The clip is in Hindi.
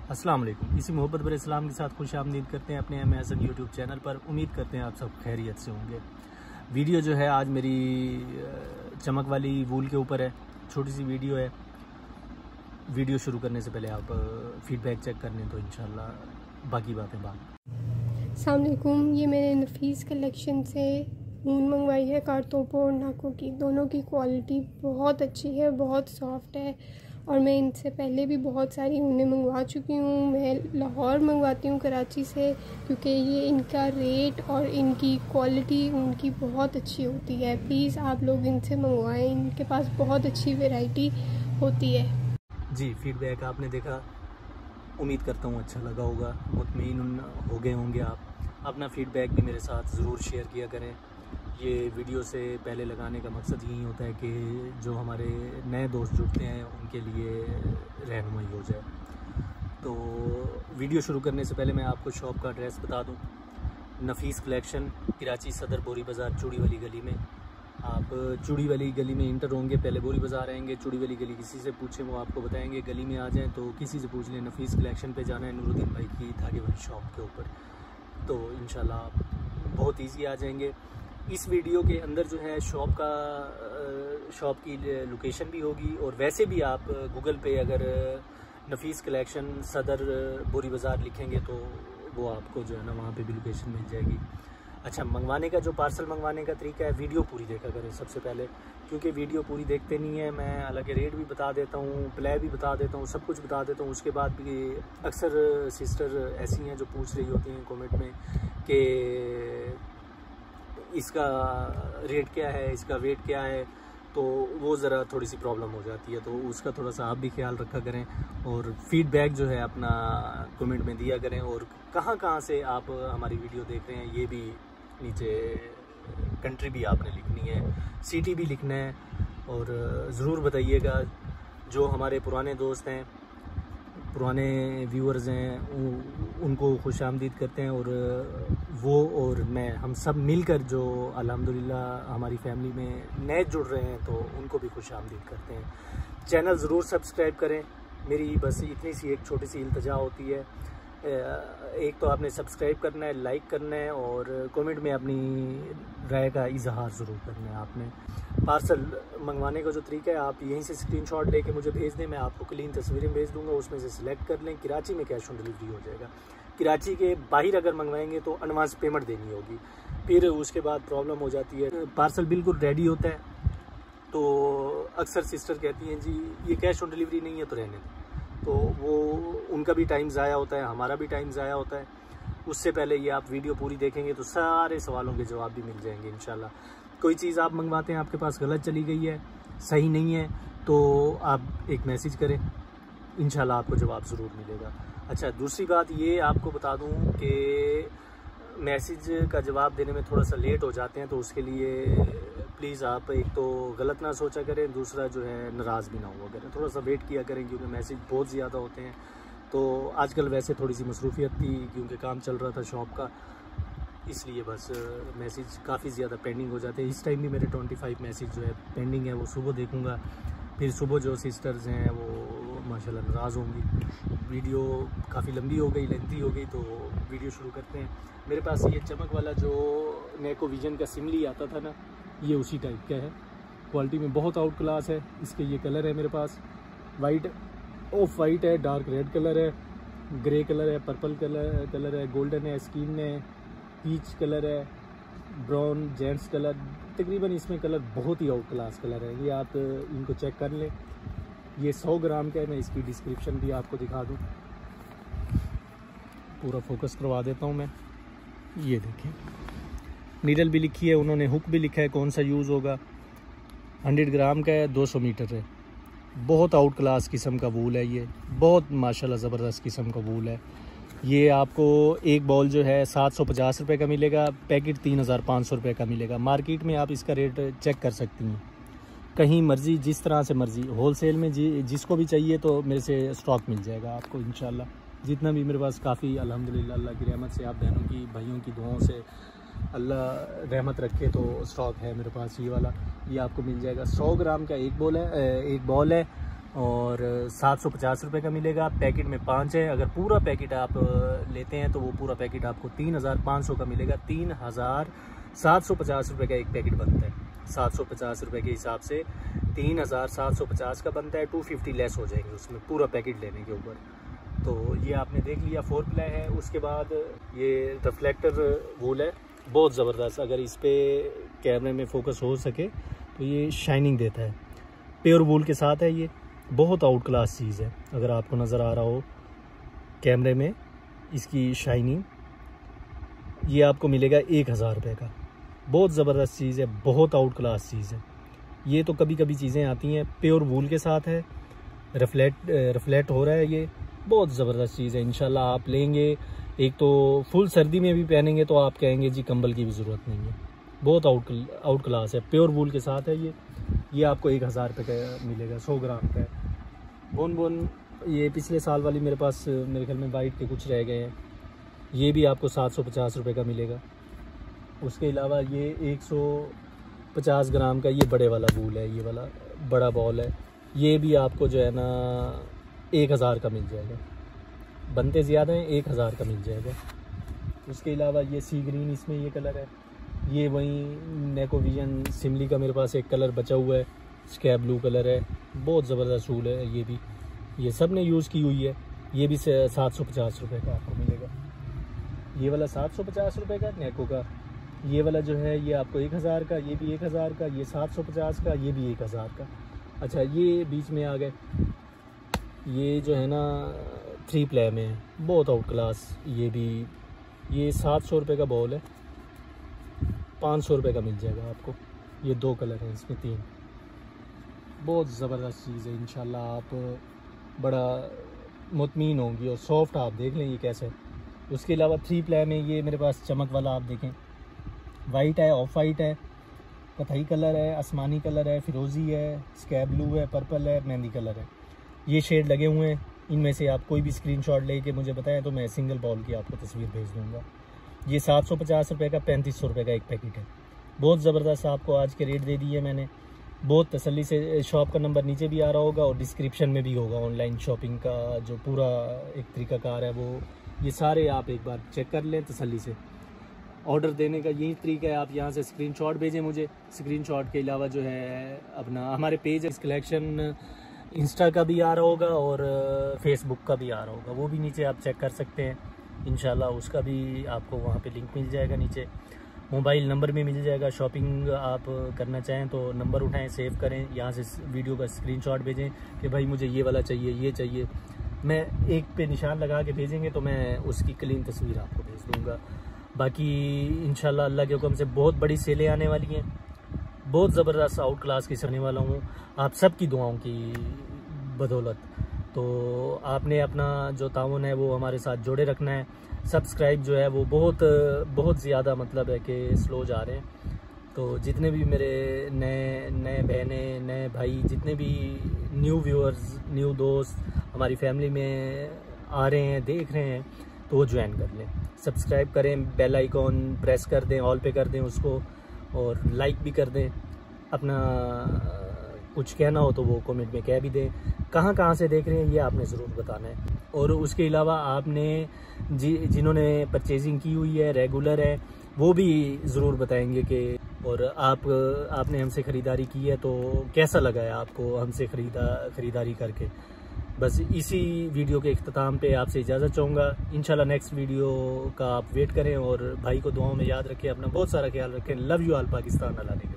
अस्सलाम वालेकुम। इसी मोहब्बत भरे इस्लाम के साथ खुश आमदीद करते हैं अपने MSN यूट्यूब चैनल पर। उम्मीद करते हैं आप सब खैरियत से होंगे। वीडियो जो है आज मेरी चमक वाली वूल के ऊपर है, छोटी सी वीडियो है। वीडियो शुरू करने से पहले आप फीडबैक चेक कर लें तो इंशाल्लाह बाकी बातें बाद। अस्सलाम वालेकुम। ये मैंने नफीस कलेक्शन से ऊन मंगवाई है, कारतोपो और नाकों की। दोनों की क्वालिटी बहुत अच्छी है, बहुत सॉफ्ट है और मैं इनसे पहले भी बहुत सारी ऊनें मंगवा चुकी हूँ। मैं लाहौर मंगवाती हूँ, कराची से, क्योंकि ये इनका रेट और इनकी क्वालिटी उनकी बहुत अच्छी होती है। प्लीज़ आप लोग इनसे मंगवाएं, इनके पास बहुत अच्छी वैरायटी होती है। जी, फीडबैक आपने देखा, उम्मीद करता हूँ अच्छा लगा होगा, मुतमईन हो गए होंगे आप। अपना फीडबैक भी मेरे साथ ज़रूर शेयर किया करें। ये वीडियो से पहले लगाने का मकसद यही होता है कि जो हमारे नए दोस्त जुड़ते हैं उनके लिए रहनुमाई हो जाए। तो वीडियो शुरू करने से पहले मैं आपको शॉप का एड्रेस बता दूं। नफीस कलेक्शन, कराची सदर बोरी बाज़ार, चूड़ी वाली गली में। आप चूड़ी वाली गली में इंटर होंगे, पहले बोरी बाज़ार आएंगे, चूड़ी वाली गली किसी से पूछें वो आपको बताएंगे। गली में आ जाएं तो किसी से पूछ लें, नफीस कलेक्शन पे जाना है, नूरुद्दीन भाई की धागे वाली शॉप के ऊपर। तो इंशाल्लाह आप बहुत ईजी आ जाएंगे। इस वीडियो के अंदर जो है शॉप की लोकेशन भी होगी, और वैसे भी आप गूगल पे अगर नफीस कलेक्शन सदर बोरी बाज़ार लिखेंगे तो वो आपको जो है ना वहाँ पे भी लोकेशन मिल जाएगी। अच्छा, मंगवाने का जो पार्सल मंगवाने का तरीका है, वीडियो पूरी देखा करें सबसे पहले, क्योंकि वीडियो पूरी देखते नहीं है। मैं हालांकि रेट भी बता देता हूँ, प्ले भी बता देता हूँ, सब कुछ बता देता हूँ। उसके बाद भी अक्सर सिस्टर ऐसी हैं जो पूछ रही होती हैं कमेंट में कि इसका रेट क्या है, इसका वेट क्या है, तो वो ज़रा थोड़ी सी प्रॉब्लम हो जाती है। तो उसका थोड़ा सा आप भी ख्याल रखा करें, और फीडबैक जो है अपना कमेंट में दिया करें। और कहाँ से आप हमारी वीडियो देख रहे हैं ये भी नीचे कंट्री भी आपने लिखनी है, सिटी भी लिखना है। और ज़रूर बताइएगा, जो हमारे पुराने दोस्त हैं, पुराने व्यूअर्स हैं, उनको खुश आमदीद करते हैं। और वो और मैं, हम सब मिलकर जो अल्हम्दुलिल्लाह हमारी फैमिली में नए जुड़ रहे हैं, तो उनको भी खुश आमदीद करते हैं। चैनल ज़रूर सब्सक्राइब करें। मेरी बस इतनी सी एक छोटी सी इल्तिजा होती है, एक तो आपने सब्सक्राइब करना है, लाइक करना है, और कमेंट में अपनी राय का इजहार ज़रूर करना है। आपने पार्सल मंगवाने का जो तरीका है, आप यहीं से स्क्रीनशॉट लेके मुझे भेज दें, मैं आपको क्लीन तस्वीरें भेज दूंगा, उसमें से सिलेक्ट कर लें। कराची में कैश ऑन डिलीवरी हो जाएगा। कराची के बाहर अगर मंगवाएंगे तो एडवांस पेमेंट देनी होगी, फिर उसके बाद प्रॉब्लम हो जाती है। पार्सल बिल्कुल रेडी होता है तो अक्सर सिस्टर कहती हैं जी ये कैश ऑन डिलीवरी नहीं है तो रहने दें, तो वो उनका भी टाइम ज़ाया होता है, हमारा भी टाइम ज़ाया होता है। उससे पहले ये आप वीडियो पूरी देखेंगे तो सारे सवालों के जवाब भी मिल जाएंगे इंशाल्लाह। कोई चीज़ आप मंगवाते हैं, आपके पास गलत चली गई है, सही नहीं है, तो आप एक मैसेज करें, इंशाल्लाह आपको जवाब ज़रूर मिलेगा। अच्छा, दूसरी बात ये आपको बता दूं कि मैसेज का जवाब देने में थोड़ा सा लेट हो जाते हैं, तो उसके लिए प्लीज़ आप एक तो गलत ना सोचा करें, दूसरा जो है नाराज़ भी ना हुआ करें, थोड़ा सा वेट किया करें, क्योंकि मैसेज बहुत ज़्यादा होते हैं। तो आजकल वैसे थोड़ी सी मसरूफियत थी, क्योंकि काम चल रहा था शॉप का, इसलिए बस मैसेज काफ़ी ज़्यादा पेंडिंग हो जाते हैं। इस टाइम भी मेरे 25 मैसेज जो है पेंडिंग है, वो सुबह देखूँगा। फिर सुबह जो सिस्टर्स हैं वो माशाल्लाह नाराज़ होंगी। वीडियो काफ़ी लंबी हो गई, लेंथी हो गई, तो वीडियो शुरू करते हैं। मेरे पास ये चमक वाला जो नेको विजन का सिमली आता था ना, ये उसी टाइप का है। क्वालिटी में बहुत आउट क्लास है। इसके ये कलर है मेरे पास, वाइट, ऑफ वाइट है, डार्क रेड कलर है, ग्रे कलर है, पर्पल कलर है, गोल्डन है, स्किन है, पीच कलर है, ब्राउन जेंट्स कलर। तकरीबन इसमें कलर बहुत ही आउट क्लास कलर है। ये आप इनको चेक कर लें। ये 100 ग्राम का है। मैं इसकी डिस्क्रिप्शन भी आपको दिखा दूँ, पूरा फोकस करवा देता हूँ मैं। ये देखें, नीडल भी लिखी है उन्होंने, हुक भी लिखा है कौन सा यूज़ होगा। 100 ग्राम का है, 200 मीटर है। बहुत आउट क्लास किस्म का वूल है ये, बहुत माशाल्लाह ज़बरदस्त किस्म का वूल है। ये आपको एक बॉल जो है 750 रुपये का मिलेगा, पैकेट 3500 रुपये का मिलेगा। मार्केट में आप इसका रेट चेक कर सकती हैं, कहीं मर्ज़ी, जिस तरह से मर्ज़ी, होलसेल में जिसको भी चाहिए तो मेरे से स्टॉक मिल जाएगा आपको इंशाल्लाह। जितना भी मेरे पास काफ़ी अल्हम्दुलिल्लाह अल्लाह की रहमत से, आप बहनों की भाइयों की दुआओं से अल्लाह रहमत रखे तो स्टॉक है मेरे पास। ये वाला ये आपको मिल जाएगा। 100 ग्राम का एक बॉल है, और 750 रुपये का मिलेगा। पैकेट में 5 है। अगर पूरा पैकेट आप लेते हैं तो वो पूरा पैकेट आपको 3500 का मिलेगा। 3750 रुपये का एक पैकेट बनता है। 750 रुपये के हिसाब से 3750 का बनता है। 250 लेस हो जाएंगे उसमें पूरा पैकेट लेने के ऊपर। तो ये आपने देख लिया 4 प्ले है। उसके बाद ये रिफ्लेक्टर वूल है, बहुत ज़बरदस्त। अगर इस पर कैमरे में फोकस हो सके तो ये शाइनिंग देता है। प्योर वूल के साथ है, ये बहुत आउट क्लास चीज़ है। अगर आपको नज़र आ रहा हो कैमरे में इसकी शाइनिंग, ये आपको मिलेगा 1000 रुपये का। बहुत ज़बरदस्त चीज़ है, बहुत आउट क्लास चीज़ है। ये तो कभी कभी चीज़ें आती हैं। प्योर वूल के साथ है, रिफ्लेक्ट हो रहा है। ये बहुत ज़बरदस्त चीज़ है। इंशाल्लाह आप लेंगे, एक तो फुल सर्दी में भी पहनेंगे तो आप कहेंगे जी कंबल की भी ज़रूरत नहीं है। बहुत आउट क्लास है। प्योर वूल के साथ है ये आपको 1000 रुपये का मिलेगा। 100 ग्राम का है। बोन ये पिछले साल वाली मेरे पास मेरे ख्याल में वाइट के कुछ रह गए हैं। ये भी आपको 750 रुपये का मिलेगा। उसके अलावा ये 150 ग्राम का ये बड़े वाला वूल है, ये वाला बड़ा बॉल है। ये भी आपको जो है ना 1000 का मिल जाएगा। बनते ज़्यादा हैं, 1000 का मिल जाएगा। उसके अलावा ये सी ग्रीन, इसमें ये कलर है। ये वही नेकोविजन सिमली का मेरे पास एक कलर बचा हुआ है, स्काई ब्लू कलर है। बहुत ज़बरदस्त वूल है। ये भी ये सब ने यूज़ की हुई है। ये भी 750 रुपये का आपको मिलेगा। ये वाला 750 रुपये का नेको का। ये वाला जो है ये आपको 1000 का, ये भी 1000 का, ये 750 का, ये भी 1000 का। अच्छा, ये बीच में आ गए, ये जो है ना 3 प्ले में है, बहुत आउट क्लास। ये भी ये 700 रुपये का बॉल है। 500 रुपये का मिल जाएगा आपको। ये 2 कलर हैं, इसमें 3। बहुत ज़बरदस्त चीज़ है। इंशाल्लाह आप बड़ा मुतमीन होंगी। और सॉफ्ट आप देख लें ये कैसे है। उसके अलावा 3 प्ले में ये मेरे पास चमक वाला आप देखें, वाइट है, ऑफ वाइट है, कथई कलर है, आसमानी कलर है, फिरोज़ी है, स्काई ब्लू है, पर्पल है, मेहंदी कलर है। ये शेड लगे हुए हैं। इनमें से आप कोई भी स्क्रीनशॉट लेके मुझे बताएं तो मैं सिंगल बॉल की आपको तस्वीर भेज दूँगा। ये 750 रुपये का 3500 रुपये का एक पैकेट है। बहुत ज़बरदस्त आपको आज के रेट दे दिए मैंने। बहुत तसल्ली से। शॉप का नंबर नीचे भी आ रहा होगा और डिस्क्रिप्शन में भी होगा। ऑनलाइन शॉपिंग का जो पूरा एक तरीक़ाकार है वो ये सारे आप एक बार चेक कर लें तसल्ली से। ऑर्डर देने का यही तरीका है, आप यहाँ से स्क्रीनशॉट भेजें मुझे। स्क्रीनशॉट के अलावा जो है अपना हमारे पेज कलेक्शन इंस्टा का भी आ रहा होगा और फेसबुक का भी आ रहा होगा, वो भी नीचे आप चेक कर सकते हैं। इंशाल्लाह उसका भी आपको वहाँ पे लिंक मिल जाएगा। नीचे मोबाइल नंबर भी मिल जाएगा। शॉपिंग आप करना चाहें तो नंबर उठाएं, सेव करें, यहाँ से वीडियो का स्क्रीनशॉट भेजें कि भाई मुझे ये वाला चाहिए, ये चाहिए। मैं एक पे निशान लगा के भेजेंगे तो मैं उसकी क्लीन तस्वीर आपको भेज दूँगा। बाकी इंशाल्लाह अल्लाह के हुक्म से बहुत बड़ी सेलें आने वाली हैं। बहुत ज़बरदस्त आउट क्लास की करने वाला हूँ आप सबकी दुआओं की बदौलत। तो आपने अपना जो ताउन है वो हमारे साथ जोड़े रखना है। सब्सक्राइब जो है वो बहुत ज़्यादा मतलब है कि स्लो जा रहे हैं। तो जितने भी मेरे नए बहनें, नए भाई, जितने भी न्यू व्यूअर्स, न्यू दोस्त हमारी फैमिली में आ रहे हैं, देख रहे हैं, तो वो ज्वाइन कर लें, सब्सक्राइब करें, बेल आइकॉन प्रेस कर दें, ऑल पे कर दें उसको, और लाइक भी कर दें। अपना कुछ कहना हो तो वो कमेंट में कह भी दें। कहाँ से देख रहे हैं ये आपने ज़रूर बताना है। और उसके अलावा आपने जिन्होंने परचेजिंग की हुई है, रेगुलर है, वो भी ज़रूर बताएंगे कि और आपने हमसे ख़रीदारी की है तो कैसा लगा है आपको हमसे ख़रीदारी करके। बस इसी वीडियो के इख्तिताम पे आपसे इजाज़त चाहूँगा। इंशाल्लाह नेक्स्ट वीडियो का आप वेट करें और भाई को दुआओं में याद रखें। अपना बहुत सारा ख्याल रखें। Love you all Pakistan. Allah